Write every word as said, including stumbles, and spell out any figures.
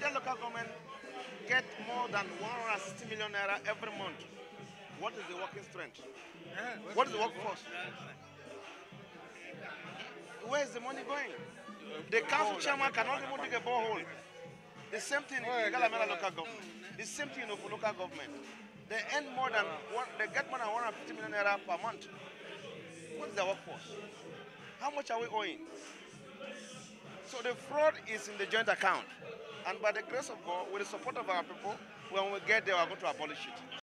Niger local government get more than one hundred sixty million naira every month. What is the working strength? What is the workforce? Where is the money going? The council chairman cannot even dig a borehole. The same thing in Galamela local government. The same thing in Ofu local government. They earn more than one, they get more than one hundred fifty million naira per month. What is the workforce? How much are we owing? So the fraud is in the joint account. And by the grace of God, with the support of our people, when we get there, we are going to abolish it.